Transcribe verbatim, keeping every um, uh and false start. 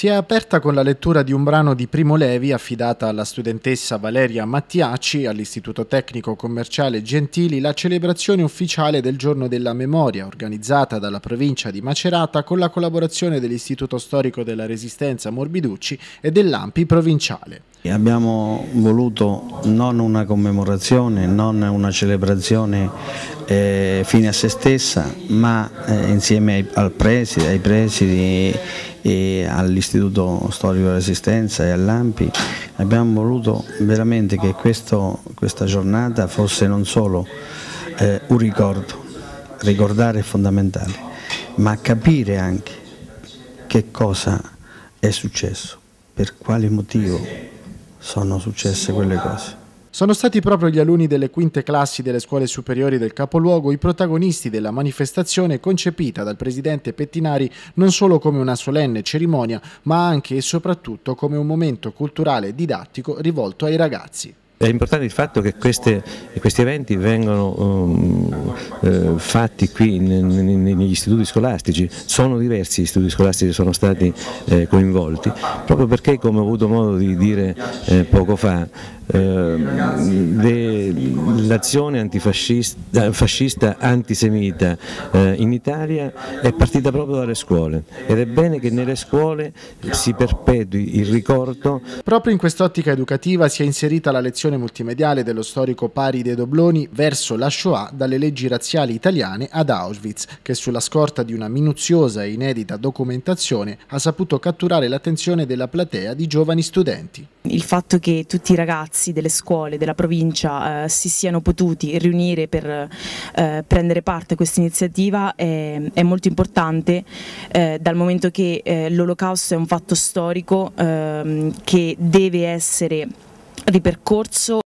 Si è aperta con la lettura di un brano di Primo Levi affidata alla studentessa Valeria Mattiacci all'Istituto Tecnico Commerciale Gentili la celebrazione ufficiale del Giorno della Memoria organizzata dalla provincia di Macerata con la collaborazione dell'Istituto Storico della Resistenza Morbiducci e dell'A M P I provinciale. Abbiamo voluto non una commemorazione, non una celebrazione eh, fine a se stessa, ma eh, insieme ai, al preside, ai presidi e all'Istituto Storico della Resistenza e all'A M P I abbiamo voluto veramente che questo, questa giornata fosse non solo eh, un ricordo, ricordare è fondamentale, ma capire anche che cosa è successo, per quale motivo sono successe quelle cose. Sono stati proprio gli alunni delle quinte classi delle scuole superiori del capoluogo i protagonisti della manifestazione concepita dal presidente Pettinari non solo come una solenne cerimonia, ma anche e soprattutto come un momento culturale e didattico rivolto ai ragazzi. È importante il fatto che queste, questi eventi vengono um, eh, fatti qui negli istituti scolastici, sono diversi gli istituti scolastici che sono stati eh, coinvolti, proprio perché, come ho avuto modo di dire eh, poco fa, eh, l'azione antifascista, fascista antisemita eh, in Italia è partita proprio dalle scuole ed è bene che nelle scuole si perpetui il ricordo. Proprio in quest'ottica educativa si è inserita la lezione multimediale dello storico Paride Dobloni verso la Shoah dalle leggi razziali italiane ad Auschwitz, che sulla scorta di una minuziosa e inedita documentazione ha saputo catturare l'attenzione della platea di giovani studenti. Il fatto che tutti i ragazzi delle scuole della provincia eh, si siano potuti riunire per eh, prendere parte a questa iniziativa è, è molto importante eh, dal momento che eh, l'Olocausto è un fatto storico eh, che deve essere ripercorso